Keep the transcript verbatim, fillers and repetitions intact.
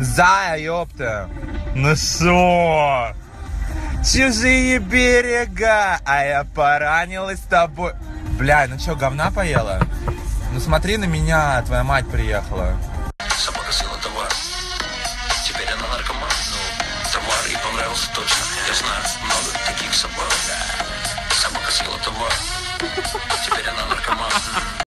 Зая, ёпта. Ну шо? Чужие берега, а я поранилась с тобой. Бля, ну чё, говна поела? Ну смотри на меня, твоя мать приехала. Собака съела товар. Теперь она наркоман. Ну, товар ей понравился точно. Я знаю много таких собак. Собака съела товар. Теперь она наркоман.